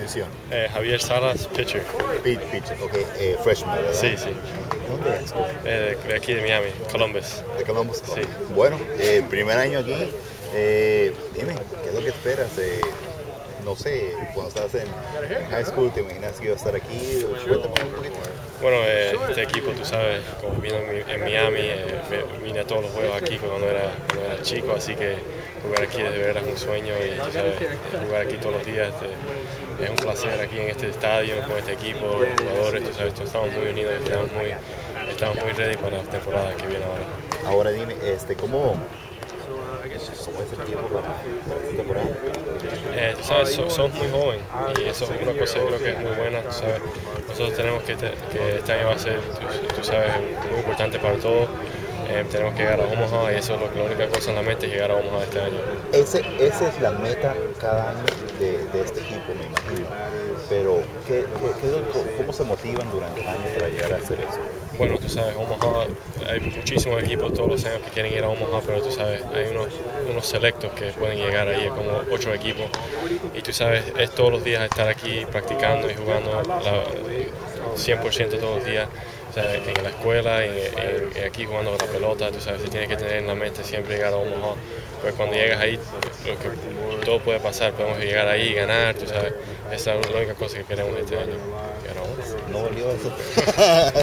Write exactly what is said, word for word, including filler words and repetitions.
posición? Eh, Javier Salas, pitcher. Pitch, pitcher, ok. Eh, freshman, ¿verdad? Sí, sí. ¿Dónde es? Eh, de aquí de Miami, Columbus. De Columbus. Sí. Bueno, eh, primer año aquí. Eh, dime, ¿qué es lo que esperas? Eh, no sé, cuando estabas en, en high school, ¿te imaginas que iba a estar aquí? Cuéntame un poquito. Bueno, eh, este equipo, tú sabes, como vino en, en Miami, eh, vine a todos los juegos aquí cuando era, cuando era chico, así que jugar aquí desde verdad es un sueño y tú sabes, jugar aquí todos los días este, es un placer aquí en este estadio, con este equipo, los jugadores, tú sabes, estamos muy unidos, estamos muy, estamos muy ready para la temporada que viene ahora. Ahora dime, este, ¿cómo, cómo es el tiempo para esta temporada? Eh, tú sabes, so, somos muy jóvenes y eso es una cosa que creo que es muy buena, tú sabes. Nosotros tenemos que, te, que este año va a ser, tú, tú sabes, muy importante para todos. Eh, tenemos que llegar a Omaha y eso es lo que la única cosa en la mente es llegar a Omaha este año. Ese, esa es la meta cada año de, de este equipo, me imagino. Pero, ¿qué, qué, qué, ¿cómo se motivan durante el año para llegar a hacer eso? Bueno, tú sabes, Omaha, hay muchísimos equipos todos los años que quieren ir a Omaha, pero tú sabes, hay unos, unos selectos que pueden llegar ahí, como ocho equipos. Y tú sabes, es todos los días estar aquí practicando y jugando la, cien por ciento todos los días. O sea, en la escuela, en, en, en aquí jugando con la pelota, tú sabes, si tienes que tener en la mente siempre llegar a Omaha. Pues cuando llegas ahí, lo que, todo puede pasar, podemos llegar ahí y ganar, tú sabes. Esa es la única cosa que queremos este año. No volvió eso.